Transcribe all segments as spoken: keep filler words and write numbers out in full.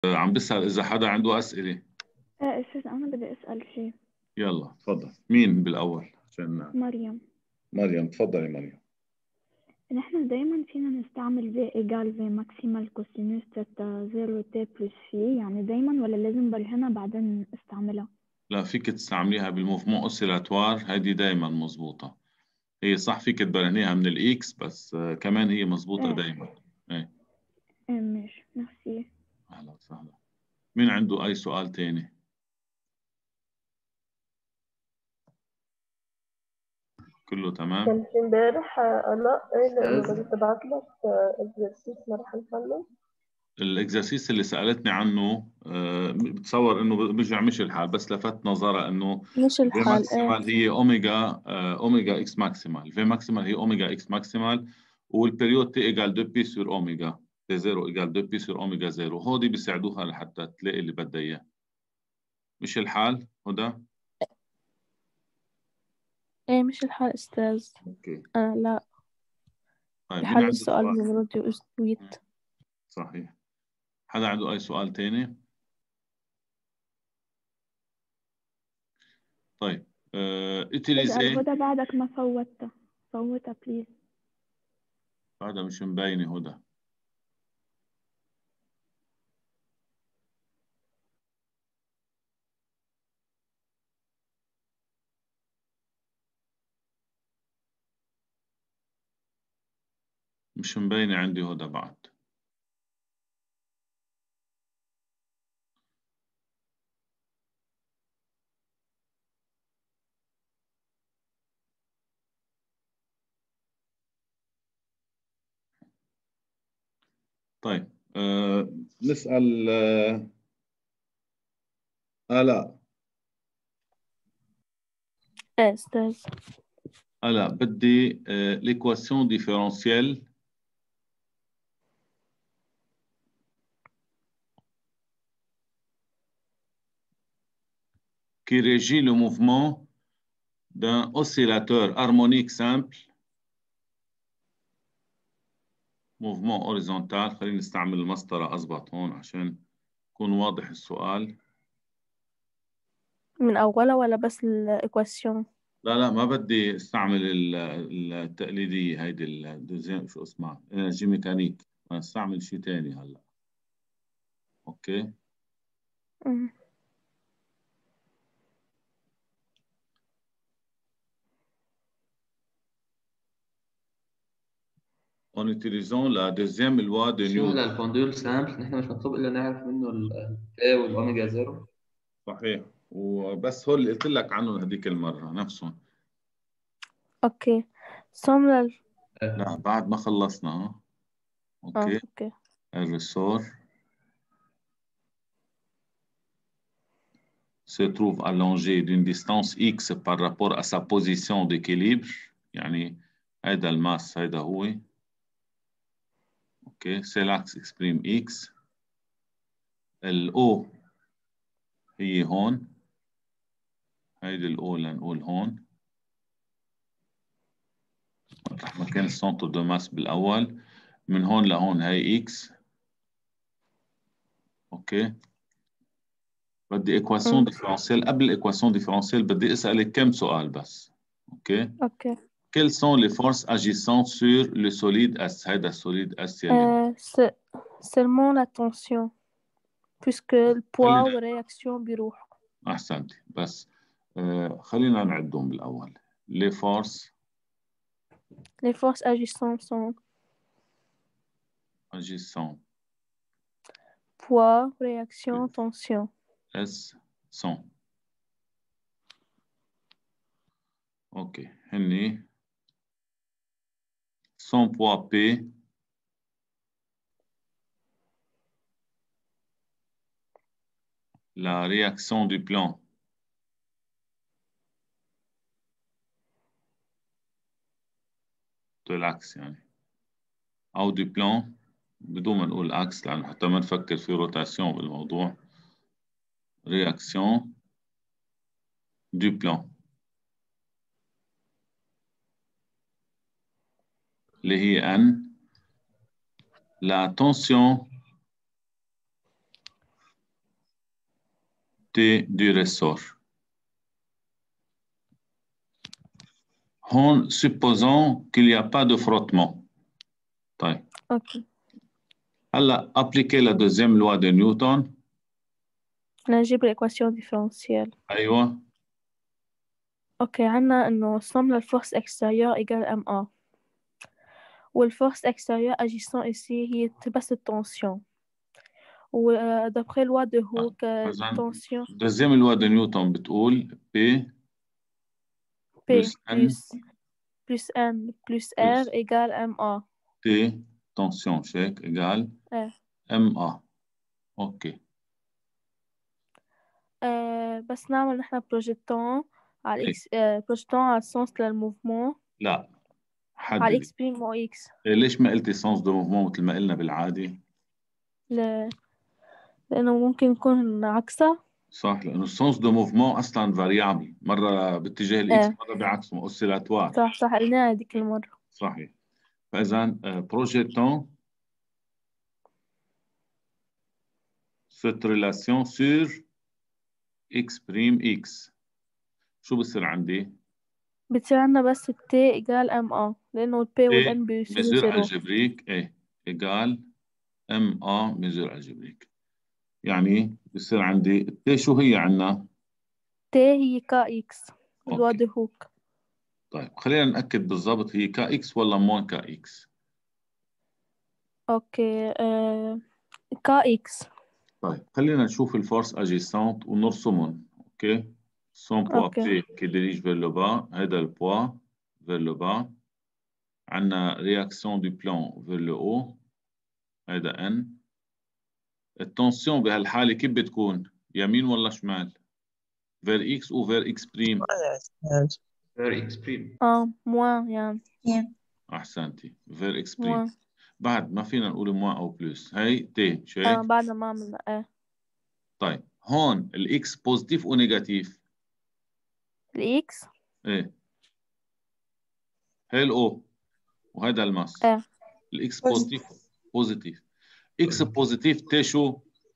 عم بسأل إذا حدا عنده أسئلة. آه أستاذ أنا بدي أسأل شيء. يلا تفضل، مين بالأول عشان مريم. مريم تفضلي مريم. نحن دايما فينا نستعمل في إيجال في ماكسيمال كوسينوس تاتا زيرو تي بلس في، يعني دايما ولا لازم برهنها بعدين استعملها؟ لا، فيك تستعمليها بالموفمون اوسيلاتوار، هيدي دايما مزبوطة. هي صح فيك تبرهنيها من الإكس، بس آه، كمان هي مزبوطة إيه دايما. إيه. إيه ماشي ميرسي. أهلا وسهلا. مين عنده أي سؤال تاني؟ كله تمام؟ كان في امبارح آلاء قايلة إنه أستاذ بدي تبعت لك إكزرسيس ما رح نحله. الإكزرسيس اللي سألتني عنه، آه، بتصور إنه بيرجع مش الحال، بس لفت نظرها إنه مش في الحال ايه. ماكسيمال هي أوميجا، آه، أوميجا إكس ماكسيمال، في ماكسيمال هي أوميجا إكس ماكسيمال، والبريود تي إيجال دو بي سور أوميجا، تي زيرو إيجال دو بي سور أوميجا زيرو. هودي بيساعدوها لحتى تلاقي اللي بدها إياه. مش الحال هدى؟ ايه مش الحال استاذ. أوكي. انا لا طيب مين بحل عنده السؤال سؤال؟ من روديو استويت. صحيح. حدا عنده أي سؤال تاني؟ طيب آه، أستاذ إتيليزي. الهدى بعدك ما فوتها، فوتها بليز. هذا مش مبينة هدى. مش مبينة عندي هدى بعد. طيب آه نسأل آه آلاء. ايه استاذ. آلاء بدي آه l'équation différentielle qui régit le mouvement d'un oscillateur harmonique simple mouvement horizontal. خلينا نستعمل المسطرة أضبط هون عشان يكون واضح السؤال. من أولها ولا بس الإيكواسيون؟ لا لا، ما بدي استعمل ال- التقليدية هيدي ال- شو اسمها انرجي ميكانيك، بدي استعمل شيء ثاني هلا. اوكي. أمم. En utilisant la deuxième loi de شو هلا Newton. البوندول سامبل، نحن مش مطلوب الا نعرف منه البي والاوميجا زيرو. صحيح، وبس هو اللي قلت لك عنه هذيك المرة نفسهم. اوكي سوملر. لا بعد ما خلصنا ها. اه اوكي. اوكي. الريسور se trouve allongé d'une distance x par rapport à sa position d'équilibre. يعني هذا الماس هذا هو. اوكي، c'est l'axe exprime x. الاو هي هون، هيدي الاو لنقول هون مطرح ما كان السنتر دو ماس بالاول. من هون لهون هي اكس. اوكي. بدي ايكواسيون أمم. ديفرنسيال. قبل الايكواسيون ديفرنسيال بدي اسالك كم سؤال بس. اوكي. اوكي. Quelles sont les forces agissant sur le solide S؟ هيدا السوليد اس يلي. آه س... seulement la tension puisque le poids خلينا والرياكسيون بيروحوا. احسنتي، بس آه خلينا نعدهم بالاول. les forces les forces agissantes sont agissant poids réaction tension. S sont. اوكي. هني son poids P la réaction du plan de l'axe يعني، أو du plan بدون ما نقول أكس لأنه حتى ما نفكر في روتاسيون بالموضوع. réaction du plan اللي هي N. la tension T du ressort. هون supposons qu'il n'y a pas de frottement. طيب. Ok. هلا appliquer la deuxième loi de Newton. نجيب الإيكواسيون ديفرنسيال. أيوة. اوكي عنا انه somme la force extérieure égale M A. والforce extérieure agissant ici هي بس التنسيون. ودابخي loi de Hooke التنسيون. deuxième loi de Newton بتقول P P plus N plus plus N plus R égale M A. T tension check égale اه. M A. اوكي. آه بس نعمل نحن بروجيتون على الاكس آه بروجيتون على السنس للموفمون. لا على حددي. الاكس بريم او اكس. ليش ما قلتي سنس دو موفمون مثل ما قلنا بالعادي؟ ل... لأنه ممكن يكون عكسها. صح، لانه السنس دو موفمون اصلا فاريابل، مره باتجاه الاكس اه. مره بعكسه، اوسيلاتوار. صح صح قلناها هذيك المرة. صحيح. فاذا بروجيتون cette relation sur x prime x، شو بصير عندي؟ بتصير عنا بس ال T إيجال M A لأنه ال P وال N بيصيروا ميزور زيرو. الجبريك ايه إيجال M A ميزور الجبريك. يعني بصير عندي T شو هي عنا؟ T هي كا إكس لوا دو هوك. طيب خلينا نأكد بالضبط، هي كا إكس ولا موان كا إكس؟ أوكي آه... كا إكس. طيب خلينا نشوف الفورس اجيسانت ونرسمهم. اوكي. son poids أوكي. P qui dirige vers le bas، هذا البوا vers le bas. عندنا réaction du plan vers le haut، هذا N. التنسيون بهالحالة كيف بتكون؟ يمين ولا شمال؟ vers X ou vers X prime؟ vers x prime. اه موان يعني. أحسنتي vers X prime. موان. بعد ما فينا نقول موان أو بلس، هي T مش هيك؟ اه بعد ما عملنا ايه. طيب هون الإكس بوزيتيف ونيجاتيف؟ الإكس. إيه. هي الأو وهذا الماس. ايه. الإكس بوزيتيف بوزيتيف. إكس بوزيتيف تي شو؟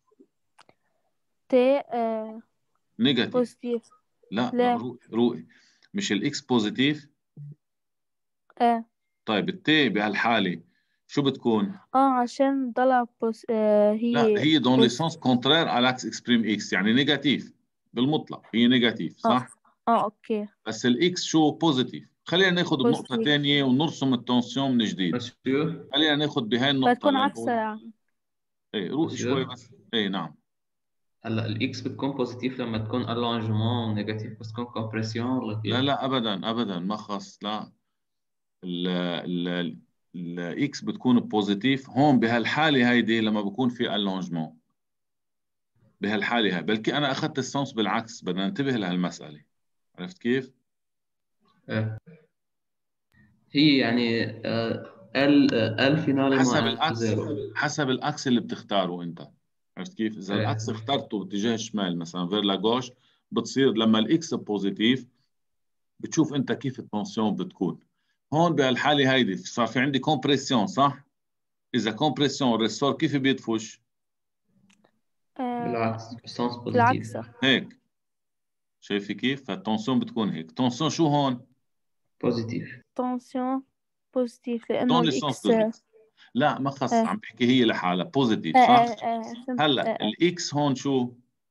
تي آه نيجاتيف. بوزيتيف. لا لا. روقي روقي، مش الإكس بوزيتيف؟ ايه. طيب التي بهالحالة شو بتكون؟ اه عشان ضلع بوز... آه هي لا هي دون لي بوز... سونس كونترير على اكس اكسبريم اكس، يعني نيجاتيف بالمطلق، هي نيجاتيف صح؟ اه اه اوكي. بس الاكس شو؟ بوزيتيف. خلينا ناخذ بنقطة بوزيتيف. ثانية ونرسم التنسيون من جديد. مسيو خلينا ناخذ بهاي النقطة بتكون اللي عكسها نقول يعني. ايه روقي مسيو. شوي بس. ايه نعم. هلا الاكس بتكون بوزيتيف لما تكون الونجمون، ونيجاتيف بس تكون كومبريسيون ولا كيف؟ لا لا ابدا ابدا ما خص، لا ال ال الاكس بتكون بوزيتيف هون بهالحالة هيدي لما بكون في اللونجمون. بهالحالة هاي بلكي انا اخذت السنس بالعكس، بدنا ننتبه لهالمسألة. عرفت كيف؟ ايه. هي يعني ال ال فينالي حسب مع الاكس، زيرو. حسب الاكس اللي بتختاره انت. عرفت كيف؟ اذا ايه. الاكس اخترته باتجاه الشمال مثلا فير لا جوش، بتصير لما الاكس بوزيتيف بتشوف انت كيف التنسيون بتكون. هون بهالحاله هيدي صار في عندي كومبريسيون صح؟ اذا كومبريسيون الريسور كيف بيدفش؟ آه بالعكس سنس بالعكس. بوزيتيف. هيك. شايفي كيف؟ فالتنسيون بتكون هيك. تنسيون شو هون؟ بوزيتيف. تنسيون بوزيتيف لأنه دون لي سونس الإكس. دو آه الاكس. لا ما خص، آه عم بحكي هي لحالها بوزيتيف آه صح؟ آه آه فهمت. هلا آه آه. الاكس هون شو؟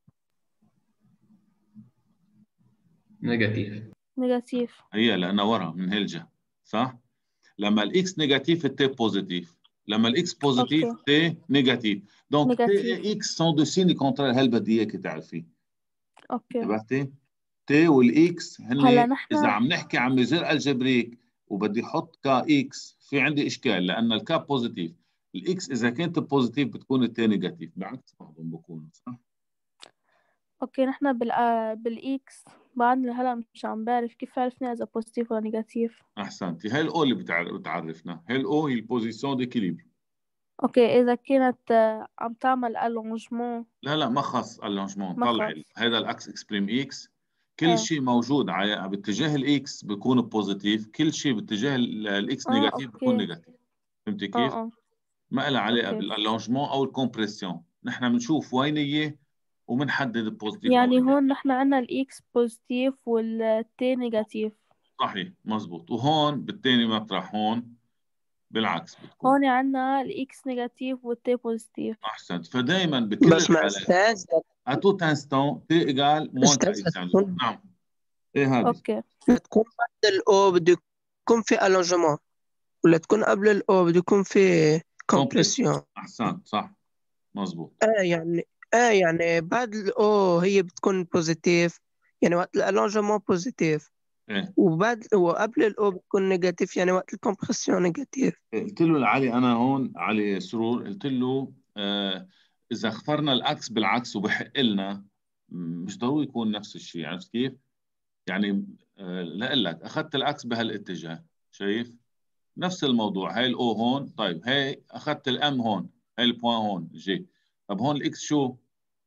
نيجاتيف. نيجاتيف. هي لانها ورا من هالجهه صح؟ لما الاكس نيجاتيف التي بوزيتيف، لما الاكس بوزيتيف أوكي. تي نيجاتيف. دونك تي نيجاتيف. اي اكس سون دو سيني كونترير، هل بدي اياك تعرفي. أوكي. انتبهتي؟ تي والاكس هلا هن نحن. اذا عم نحكي عن ميزير الجبريك وبدي احط كا اكس في عندي اشكال، لان الكا بوزيتيف، الاكس اذا كانت بوزيتيف بتكون التي نيجاتيف، بعكس بعضهم بكونوا صح؟ أوكي نحن بال آه بالإكس بعدنا هلا مش عم بعرف كيف عرفنا إذا بوزيتيف ولا نيجاتيف. احسنتي. هاي الاو اللي بتعرف بتعرفنا، هاي الاو هي البوزيسيون ديكيليبر. أوكي إذا كانت آه عم تعمل ألونجمون. لا لا ما خص اللونجمون، ما طلع خلص. هذا الاكس اكسبريم اكس، كل إيه. شيء موجود على باتجاه الاكس بيكون بوزيتيف، كل شيء باتجاه الاكس آه نيجاتيف بيكون أوكي. نيجاتيف. فهمتي آه كيف؟ آه ما لها علاقه أوكي. بالالونجمون او الكومبريسيون، نحن بنشوف وين هي وبنحدد بوزيتيف يعني أو نيجاتيف. هون نحن عنا الإكس بوزيتيف والتي نيجاتيف. صحيح مزبوط. وهون بالتاني مطرح هون بالعكس بتكون. هون عنا الإكس نيجاتيف والتي بوزيتيف. أحسنت. فدايما بكل بس مع الحالات أستاذ à tout instant t égale moins أستاذ kx يعني. بتكون نعم. إيه هذه؟ أوكي. بتكون بعد الأو بده يكون في ألونجمون، ولا تكون قبل الأو بده يكون في كومبريسيون. أحسنت صح مزبوط. آه يعني آه يعني بعد الأو هي بتكون بوزيتيف، يعني وقت الألونجمون بوزيتيف، إيه وبعد وقبل الأو بتكون نيجاتيف، يعني وقت الكومبريسيون نيجاتيف. قلت له لعلي أنا هون علي سرور قلت له آه إذا اخترنا العكس بالعكس وبحق لنا مش ضروري يكون نفس الشيء. عرفت كيف؟ يعني آه لأقول لك أخذت العكس بهالاتجاه، شايف؟ نفس الموضوع. هاي الأو هون، طيب هاي أخذت الأم هون، هاي البوان هون جي. طب هون الإكس شو؟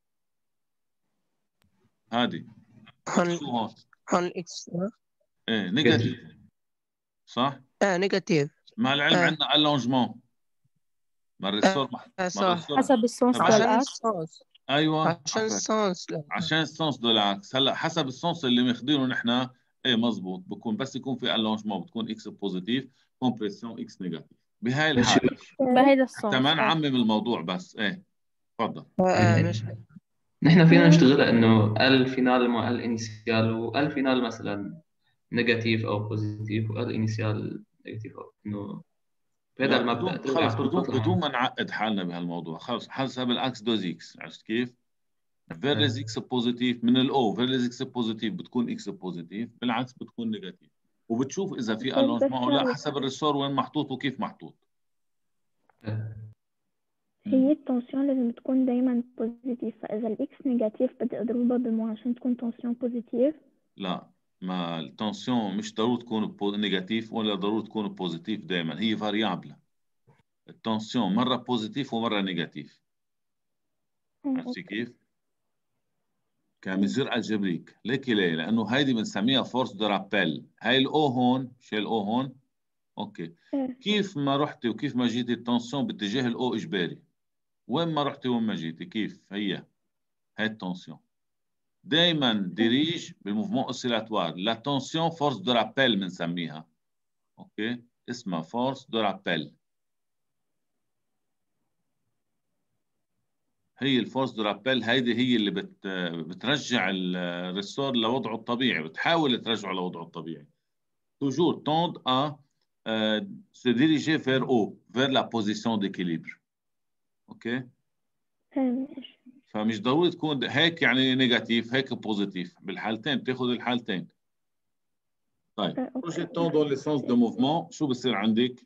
هذه هون إكس شو هون؟ هون الإكس إيه نيجاتيف صح؟ آه نيجاتيف. مع العلم آه. عندنا ألونجمون. ما الريسور ما آه ما صح، الريسور حسب السونس تبع عشان للأكس. السونس. ايوه عشان عفوا. السونس لا. عشان السونس بالعكس. هلا حسب السونس اللي ماخذينه نحن ايه مزبوط بكون بس يكون في الونجمون بتكون اكس بوزيتيف كومبريسيون اكس نيجاتيف بهاي ماشي. الحاله. بهيدا حتى السونس ما آه. نعمم الموضوع بس. ايه تفضل. آه آه إيه. ماشي. نحن فينا نشتغل انه ال فينال مع ال انيسيال، وال فينال مثلا نيجاتيف او بوزيتيف، وال انيسيال نيجاتيف او انه بهذا لا المبدا بدون تقدر خلص يعطوك بدون تطلع. بدون ما نعقد حالنا بهالموضوع. خلص حسب الاكس دوزيكس. عرفت كيف؟ فيرلز اكس بوزيتيف من الاو، فيرلز اكس بوزيتيف بتكون اكس بوزيتيف، بالعكس بتكون نيجاتيف. وبتشوف اذا في طيب بس الونجمون او لا هلا حسب الريسور وين محطوط وكيف محطوط. هي التنسيون لازم تكون دايما بوزيتيف، فإذا الإكس نيجاتيف بدي أضربها بمو عشان تكون تنسيون بوزيتيف. لا ما التنسيون مش ضروري تكون بو- نيجاتيف ولا ضروري تكون بوزيتيف. دائما هي فاريابل. التنسيون مره بوزيتيف ومره نيجاتيف. آه، عرفتي كيف؟ كمزير الجبريك. ليك ليه؟ لانه هيدي بنسميها فورس دو رابيل. هاي الاو هون، شيل الاو هون. اوكي. آه، كيف ما رحتي وكيف ما جيتي التنسيون باتجاه الاو اجباري. وين ما رحتي وين ما جيتي كيف هي هاي التنسيون. دائما ديريج بالموفمون اوسيلاتوار. لا تنسيون فورس دو رابيل بنسميها. اوكي اسمها فورس دو رابيل. هي الفورس دو رابيل هيدي هي اللي بت بترجع الريسور لوضعه الطبيعي، بتحاول ترجعه لوضعه الطبيعي. toujours tendre à euh, se diriger vers haut, vers la position d'équilibre. اوكي. آه، ماشي. فمش ضروري تكون هيك يعني نيجاتيف هيك بوزيتيف، بالحالتين بتاخذ الحالتين. طيب آه، أوكي. بروجيتون دون لي سونس دو موفمون شو بصير عندك؟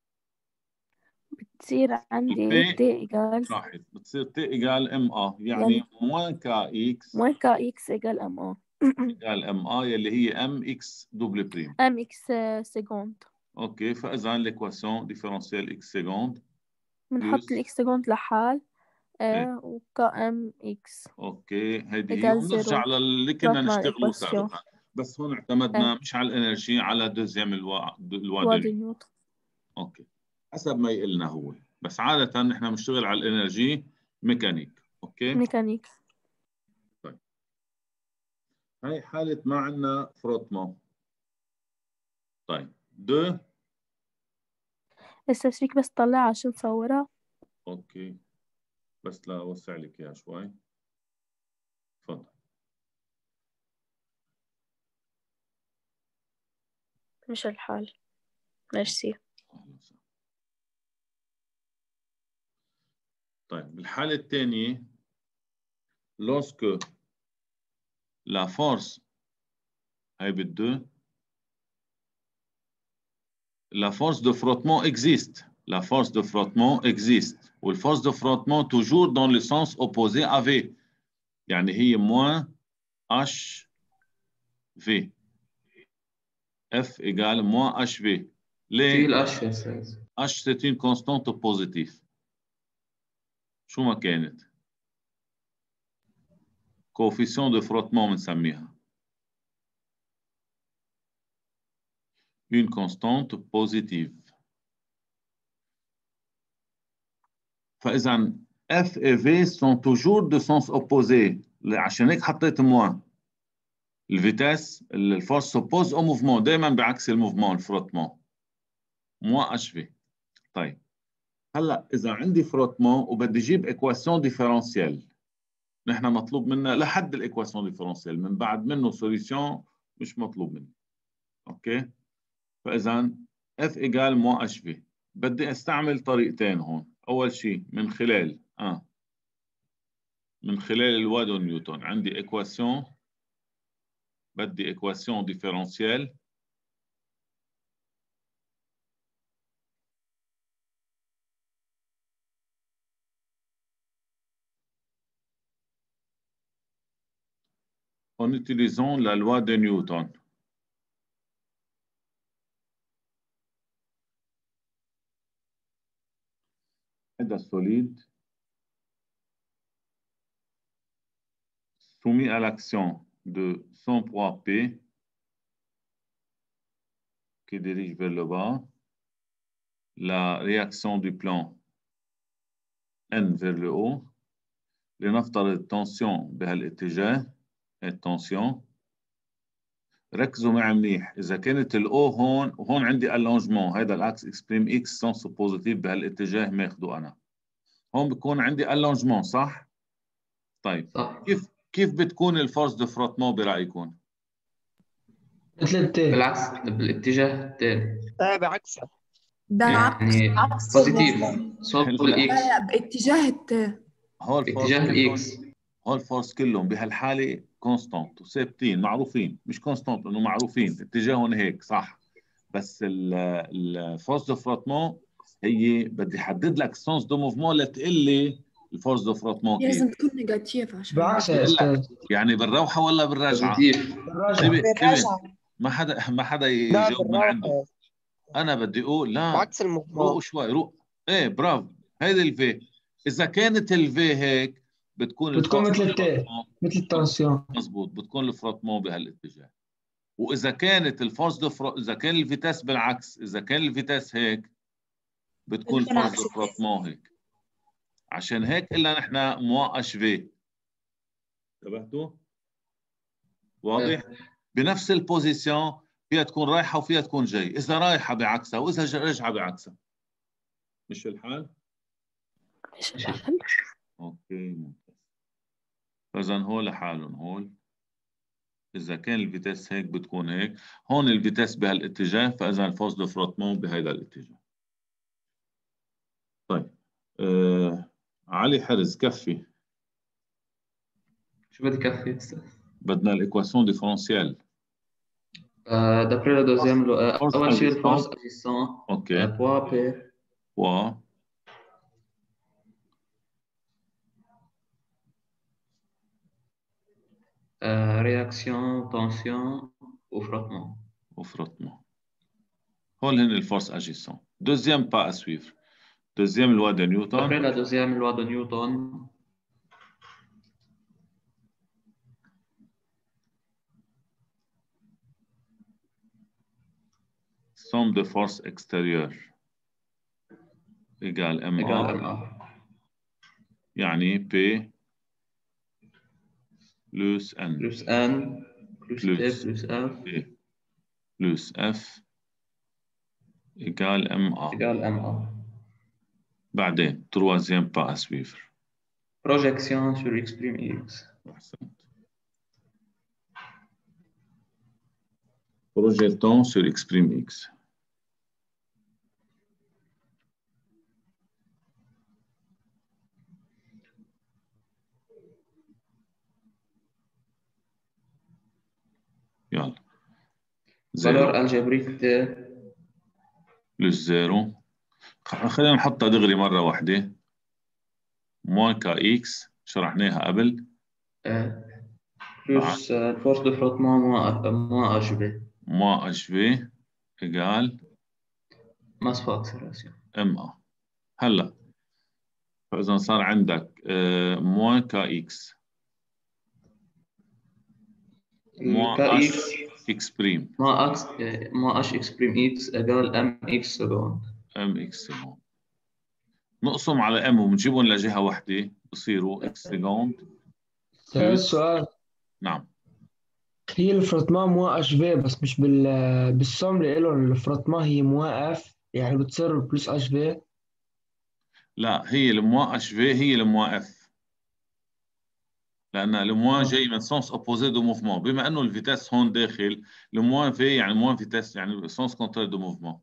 بتصير عندي بي تي إيجال راحت بتصير تي ايجال ام ا، يعني يعني موان كا اكس موان كا إكس إيجال أم أو ايجال ام ا يلي هي ام اكس دوبل بريم. أم إكس سيكوند. اوكي. فاذا ليكواسيون ديفيرونسيال اكس سيكوند بنحط بلس الإكس سيكوند لحال ايه. آه وكا أم إكس اوكي هيدي هي. إيجال وبنرجع زيرو. للي كنا طلعت مع نشتغله الإيكواسيون. سابقا، بس هون اعتمدنا مش على الانرجي، على دوزيام الوا الوا وادي دوني. نيوتن. اوكي حسب ما يقلنا هو، بس عادة نحن بنشتغل على الانرجي ميكانيك. اوكي. ميكانيك. طيب هاي حالة ما عندنا فروتمون. طيب دو. هسه فيك بس طلعها عشان نصورها. اوكي بس لا اوسع لك اياها شوي. تفضل. مش الحال. ميرسي. طيب بالحالة الثانية lorsque la force هاي بالدو la force de frottement existe. La force de frottement existe. Ou la force de frottement toujours dans le sens opposé à V. يعني هي moins H V. F égale moins H V. في ليه؟ الاشياء استاذ. H c'est une constante positive. شو ما كانت. coefficient de frottement بنسميها. Une constante positive. فإذا F et V sont toujours de sens opposé. عشان هيك حطيت موان. الفيتاس الفورس سوبوز او موفمون دائما بعكس الموفمون الفروتمون. موان اتش في. طيب هلا اذا عندي فروتمون وبدي اجيب ايكواسيون ديفيرونسيال، نحن مطلوب منا لحد الايكواسيون ديفيرونسيال، من بعد منه سوليوشن مش مطلوب مني. اوكي؟ فاذا F ايجال موان اتش في. بدي استعمل طريقتين هون. اول شيء من خلال اه من خلال الوادو نيوتن عندي ايكواسيون، بدي ايكواسيون ديفيرونسيال en utilisant la loi de Newton. هذا solide soumis à l'action de son poids P qui dirige vers le bas, la réaction du plan N vers le haut, لنفترض tension بهالاتجاه، التنسيون. ركزوا معي منيح، إذا كانت الأو هون وهون عندي اللونجمون، هذا الأكس إكسبريم إكس سنس بوزيتيف بهالاتجاه ماخده أنا. هون بكون عندي اللونجمون صح؟ طيب صح. كيف كيف بتكون الفورس دو فروتمون برأيكم؟ مثل التي. بالعكس بالاتجاه الثاني. اه بعكسها. بالعكس يعني عكس بوزيتيف الرسم. صوب لا. الاكس. لا لا باتجاه الت هو الفورس باتجاه كلهم الاكس. هو الفورس كلهم بهالحالة كونستانت وثابتين معروفين، مش كونستانت انه معروفين، اتجاههم هيك صح. بس الفورس دو فروتمون هي بدي احدد لك سونس دو موفمون لتقول لي الفورس دو فروتمون كيف. لازم تكون نيجاتيف عشان بعكسها يا بقول لك استاذ. يعني بالروحة ولا بالرجعة؟ بوزيتيف. بالراجع. ابن ما حدا ما حدا لا يجاوب من عنده. بالراحة، انا بدي اقول لا، بعكس روقوا الموفمون. شوي روق. ايه برافو، هيدي الفي. اذا كانت الفي هيك بتكون بتكون الفورس مثل التي، دو مثل التنسيون. مضبوط، بتكون الفروتمون بهالاتجاه. واذا كانت الفورس دو فرو... اذا كان الفيتاس بالعكس، اذا كان الفيتاس هيك بتكون بتكون الفورس عكس دو التي. فروتمون هيك. عشان هيك الا نحن موا اش في. انتبهتوا؟ واضح؟ بنفس البوزيشن فيها تكون رايحه وفيها تكون جاي، اذا رايحه بعكسها واذا راجعه بعكسها. مش الحال؟ مش الحل. اوكي ممتاز. فاذا هول لحالهم هول، اذا كان الفيتاس هيك بتكون هيك، هون الفيتاس بهالاتجاه، فاذا الفورس دو فروتمون بهذا الاتجاه. طيب آه... علي حرز كفي. شو بدي كفي استاذ؟ بدنا الايكواسيون ديفرونسيال. آه d'après le deuxième loi, euh, Force أول شيء الفورس agissante. agissant Ok. euh, poids P و euh, réaction tension ou frottement. وفروتمون. هول هن الفورس اجيسون. دوزيام با اسويفر. دوزيام لوا دو D'après نيوتن. la deuxième loi de Newton, somme de force extérieure égale M égale A. M A. يعني P plus N Plus N, plus T, plus plus F P plus F égale M A. égale M A. بعدين troisième pas à suivre. Projection sur X prime X. أحسنت. Projetons sur X prime X. يلا. Valeur algébrique T plus zéro. خلينا نحطها دغري مرة واحدة. موان كا إكس شرحناها قبل. plus euh, force de frottement moins, moins H V. Moins H V égale Masse fois accélération. M A. هلا فإذا صار عندك موان كا إكس moins Kx H X prime. moins H, moins H X prime X égale M X seconde. M X seconde. نقسم على ام وبنجيبهم لجهه واحده بصيروا اكس سكوند بلس. السؤال نعم. هي الفرطمان مو اش في بس مش بال بالسم اللي له الفرطمان هي مو اف يعني بتصير بلس اش في. لا، هي الموا اش في هي الموا اف، لان الموا جاي من سونس اوبوزي دو موفمون، بما انه الفيتاس هون داخل الموا في يعني موان فيتاس يعني سونس كونترير دو موفمون.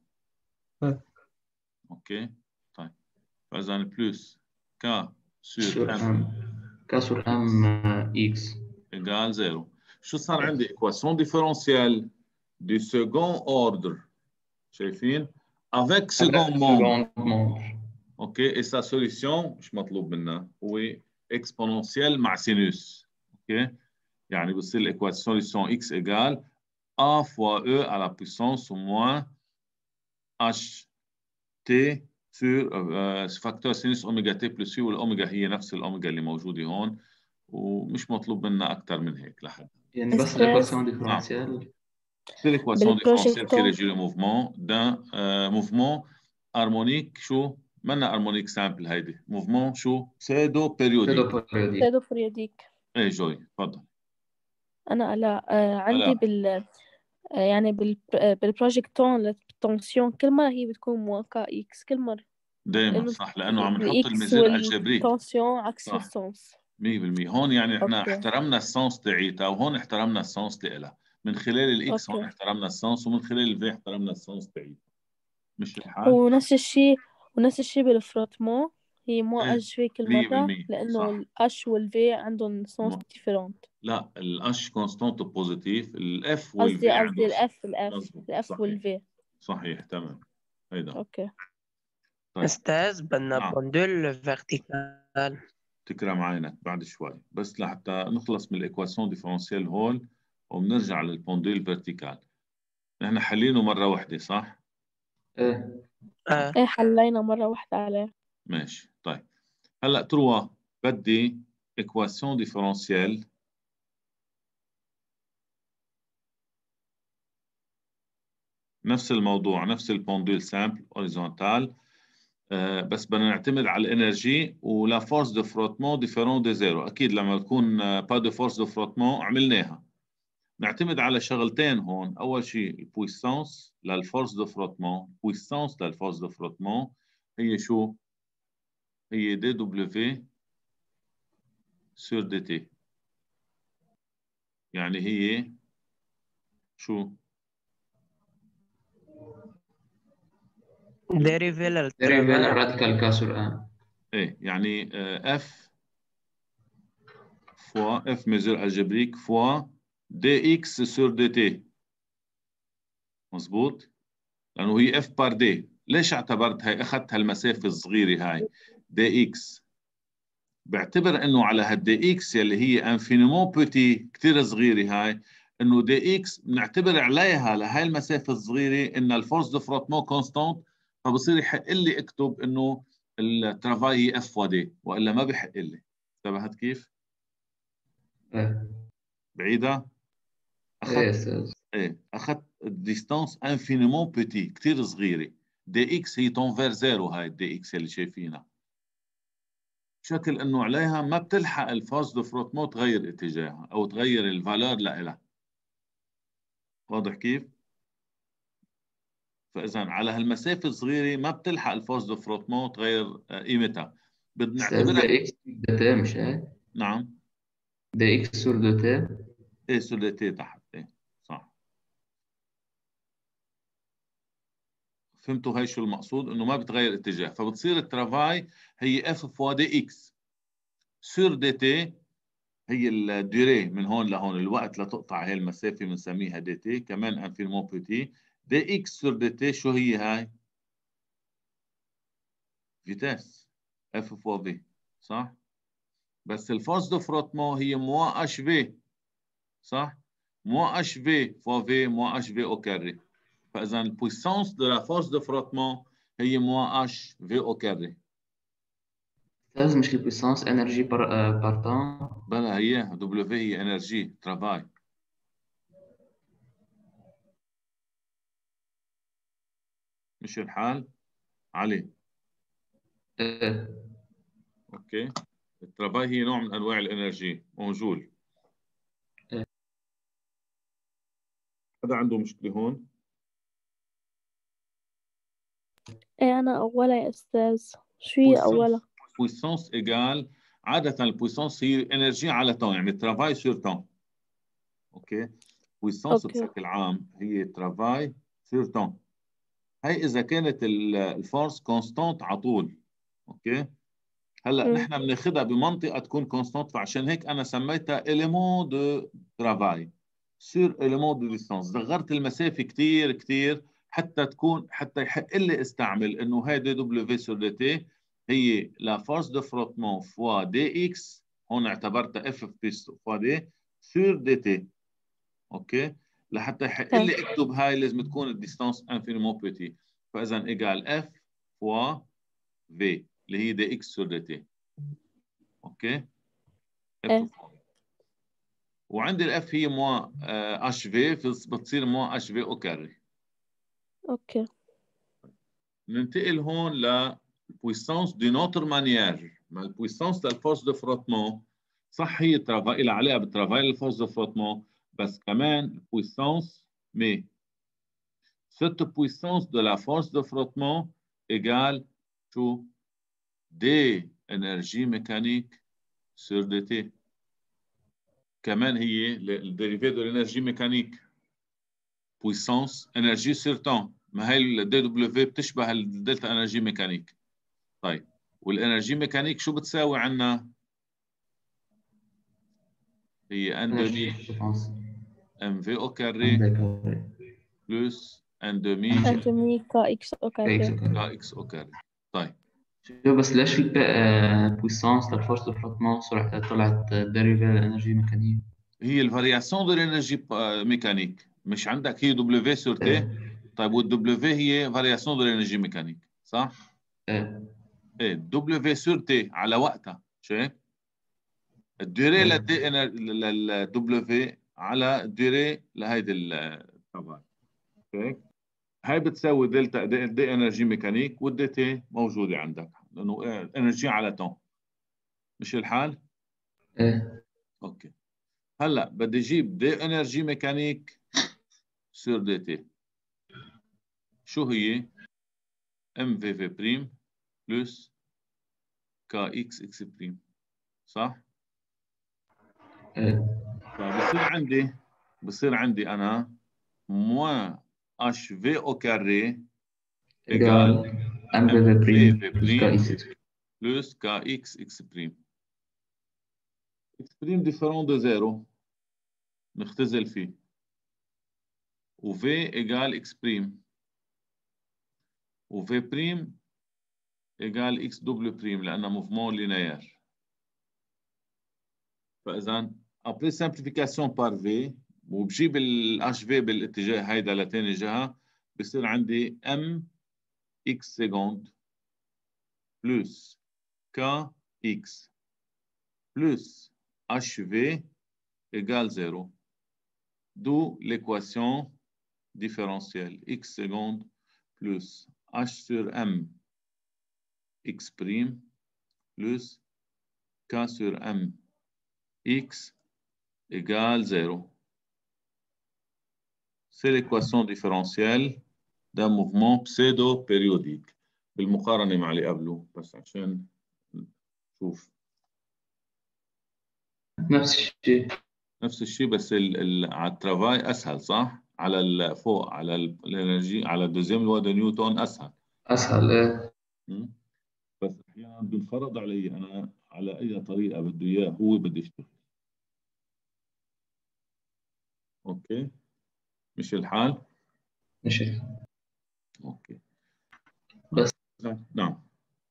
اوكي طيب، فاذا بلس كا سور ام كا سور ام اكس ايجال زيرو. شو صار عندي؟ ايكواسيون ديفرنسيال دي سكون اوردر، شايفين؟ افيك سكون موند. اوكي، et sa solution مش مطلوب منا هو اكسبوننسيال مع سينوس. اوكي، يعني بصير الايكواسيون solution x égale a fois e à la puissance moins h t sur فاكتور سينوس اوميجا تي بلس يو، والاوميجا هي نفس الاوميجا اللي موجوده هون، ومش مطلوب منا اكثر من هيك لحد. يعني بس الايكواسيون ديفرنسيال. C'est l'équation différentielle qui régit le mouvement d'un euh, mouvement harmonique شو؟ منا harmonique simple هيدي، mouvement شو؟ pseudo périodique. pseudo périodique. ايه جوي تفضل. انا لا آه عندي ألا. بال آه يعني بال بالبروجيكتون التنسيون كل مرة هي بتكون موا كا اكس كل مرة. دائما صح، لانه عم نحط الميزير الجبريك. التنسيون عكس السونس. مية بالمية. هون يعني احنا أوكي. احترمنا السونس تاعيتها، وهون احترمنا السونس تاعها. من خلال الاكس هون احترمنا السونس، ومن خلال الفي احترمنا السونس تاعيتها. مش الحال؟ ونفس الشيء ونفس الشيء بالفروتمون هي مو ايه اش في كل مية مرة بالمية لأنه صح. الاش والفي عندهم سونس ديفيرونت. لا، الاش كونستانت بوزيتيف، الاف والفي قصدي عنده قصدي الاف الاف مظبوط الاف صحيح. والفي. صحيح تمام. هيدا اوكي. طيب. استاذ بدنا نعم. بوندول فيرتيكال. تكرم عينك بعد شوي، بس لحتى نخلص من الايكواسيون ديفرنسيال هون وبنرجع للبونديل فيرتيكال. نحن حلينه مره واحده صح؟ ايه اه ايه حلينا مرة واحدة عليه. ماشي طيب. هلا تروا بدي ايكواسيون ديفرنسيال نفس الموضوع، نفس البونديل سامبل هوريزونتال، آه بس بدنا نعتمد على الانرجي ولا فورس دو فروتمون ديفيرون دي زيرو. اكيد لما تكون با دو فورس دو فروتمون عملناها. نعتمد على شغلتين هون. اول شيء البويسانس للفورس دو فروتمون، بويسانس للفورس دو فروتمون هي شو؟ هي دي دبليو سور دي تي. يعني هي شو؟ ديريفي ديريفي للراديكال كاسور ام. ايه يعني اف فوا اف ميزور الجبريك فوا دي اكس سور دي تي. مظبوط؟ لانه هي اف بار دي. ليش اعتبرت هاي اخذت هالمسافه الصغيره هاي دي اكس؟ بعتبر انه على هالدي اكس يلي هي انفينيمون بوتي كثير صغيره هاي، انه دي اكس بنعتبر عليها لهي المسافه الصغيره ان الفورس دو فروتمون كونستانت، فبصير يحق لي اكتب انه الترافاي هي اف ودي، والا ما بحق لي. انتبهت كيف؟ ايه بعيده؟ اخذت ايه استاذ. ايه اخذت ديستانس انفينيمون بوتي كثير صغيره. دي اكس هي تنفير زيرو، هاي الدي اكس اللي شايفينها، بشكل انه عليها ما بتلحق الفاز دو فروتمون تغير اتجاهها او تغير الفالور لها. واضح كيف؟ فاذا على هالمسافه الصغيره ما بتلحق الفاز دو فروتمون تغير قيمتها. بدنا استاذ نعتبرها. دي اكس دو تي مش ايه؟ نعم. دي اكس سور دو تي. ايه سور دي تي تحت. ايه صح. فهمتوا هاي شو المقصود؟ انه ما بتغير اتجاه، فبتصير الترافاي هي اف فوا دي اكس سور دي تي. هي الديوري من هون لهون، الوقت لتقطع هي المسافه بنسميها دي تي، كمان انفينمون بوتي. دي اكس سور دي تي شو هي هاي؟ فيتاس اف فوا في صح؟ بس الفورس دو فروتمون هي موا اش في صح؟ موا اش في فوا في موا اش في او كاري. فاذا البويسانس دو لا فورس دو فروتمون هي موا اش في او كاري. استاذ مش البويسانس انرجي بار بار تان؟ بلا هي دبليو في هي انرجي ترافاي. مش الحال؟ علي ايه اوكي. الترافاي هي نوع من انواع الانرجي موجول. إيه. هذا عنده مشكله هون؟ ايه انا اولى يا استاذ. شو هي اولى؟ بويسونس ايجال، عاده البويسونس هي انرجي على طن، يعني ترافاي سور طن. اوكي. بويسونس اوكي. بشكل عام هي ترافاي سور طن. هي اذا كانت الفورس كونستانت على طول. اوكي. هلا مم. نحن بناخذها بمنطقه تكون كونستانت، فعشان هيك انا سميتها اليمون دو ترافاي سور اليمون دو ديستانس. صغرت المسافه كثير كثير حتى تكون، حتى يحق لي استعمل انه هي دي دبليو سور دي تي هي لا فورس دو فروتمون فوا دي اكس، هون اعتبرتها اف بيس فوا دي سور دي تي. اوكي. لحتى يحق لي اكتب هاي لازم تكون الديستانس انفينيمون بيتي، فاذا ايجال اف فوا في اللي هي دي اكس سور دي تي. اوكي. إيه. وعندي الاف هي موا اش في، بتصير موا اش في او كاري. اوكي. ننتقل هون ل puissance d'une autre manière. ما البويسانس للفورس دو فروتمون صح هي ترافاي لها علاقه بالترافاي للفورس دو فروتمون، بس كمان puissance mais cette puissance de la force de frottement égale شو؟ دي énergie mécanique sur dt. كمان هي الديريفي دو الانرجي ميكانيك puissance énergie sur temps. ما هي الدي دبليو في بتشبه الدلتا انرجي ميكانيك. طيب والانرجي ميكانيك شو بتساوي عنا؟ هي ان دومي ام في او كاري بلس ان دومي ان دومي كا اكس او كاري. كا اكس او كاري. طيب شو بس ليش في بويسانس للفورس دو فلوتمون طلعت ديريفي للانرجي ميكانيك؟ هي الفارياسيون دو الانرجي ميكانيك، مش عندك هي دبليو سور تي؟ طيب والدبليو هي فارياسيون دو الانرجي ميكانيك صح؟ ايه ايه دبليو سور تي على وقتها، مش هيك؟ الديري للدي للدبليو على الديري لهيدي التبع. هيك هاي بتساوي دلتا دي, دي انرجي ميكانيك، والدي تي موجوده عندك لانه انرجي على تون، مش الحال؟ ايه اوكي. هلا بدي اجيب دي انرجي ميكانيك سور دي تي. شو هي؟ ام في في بريم بلس كا اكس اكس بريم صح؟ ايه فبصير عندي بصير عندي انا موان اش في او كاري ايجال ام في في بريم بلس كا اكس بلس كا اكس اكس بريم. اكس بريم ديفيرون دو زيرو نختزل فيه، و في ايجال اكس بريم، و في بريم ايجال اكس دبليو بريم لانه موفمون لينير. فاذا ابري سامبليفيكاسيون بار في وبجيب الاش في بالاتجاه هيدا لثاني جهه، بصير عندي ام اكس سكوند بلس كا اكس بلس اش في égale zéro. D'où l'équation différentielle x seconde plus h sur m x prime plus k sur m x égale zéro. C'est l'équation différentielle d'un mouvement pseudo-périodique. بالمقارنة مع اللي قبله بس عشان نشوف. نفس الشيء نفس الشيء بس ال ال على الترافاي اسهل صح؟ على الفوق على الانرجي على الدوزيام لوا دو نيوتن اسهل. اسهل ايه. بس احيانا بنفرض علي انا على اي طريقه بده اياه هو بده يشتغل. اوكي مش الحال؟ مش الحال. اوكي بس نعم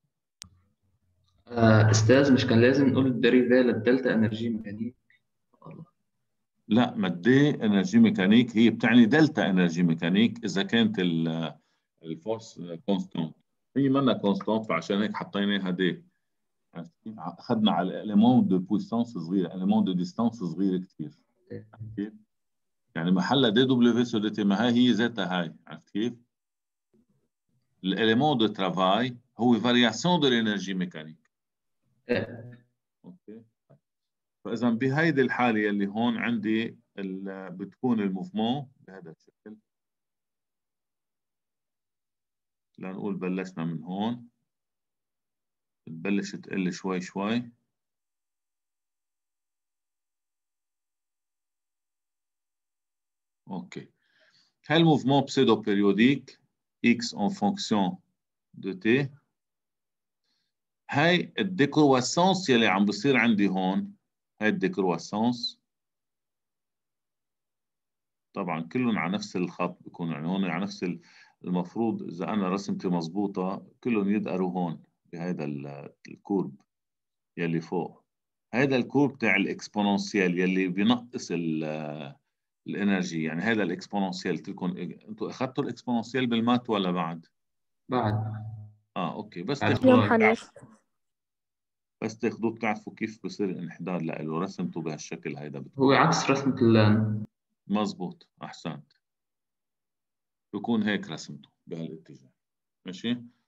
آه استاذ مش كان لازم نقول الديريفي للدلتا انرجي ميكانيك؟ لا، ما الدي انرجي ميكانيك هي بتعني دلتا انرجي ميكانيك اذا كانت الفورس كونستانت. هي منا كونستانت فعشان هيك حطيناها دي. اخذنا على الاليمون دو بويسانس صغيره، اليمون دو ديستانس صغيره كثير. كيف؟ يعني محلها دي دبليو سو دي تي، ما هي هي ذاتها هاي. عرفت كيف؟ الاليمون دو ترافاي هو فارياسيون دو l'energie mécanique. إيه. اوكي. فاذا بهيدي الحاله يلي هون عندي بتكون الموفمون بهذا الشكل. لنقول بلشنا من هون، بتبلش تقل شوي شوي. اوكي. هالموفمون بسيدو بيريوديك x en fonction de t. هاي الديكرواسونس يلي عم بصير عندي هون، هاي الديكرواسونس طبعا كلهم على نفس الخط بيكونوا، يعني هون على نفس المفروض اذا انا رسمتي مضبوطه كلهم يدقروا هون بهذا الكورب يلي فوق. هذا الكورب تاع الاكسبوننسيال يلي بينقص الانرجي، يعني هذا الاكسبوننسيال تكون. انتم اخذتوا الاكسبوننسيال بالمات ولا بعد؟ بعد. اه اوكي. بس بعد تاخذوه يوم حنوش. بس تاخذوه بتعرفوا كيف بصير الانحدار له، رسمته بهالشكل هيدا بتكون. هو عكس رسمة اللان. مزبوط، احسنت. بكون هيك رسمته بهالاتجاه. ماشي.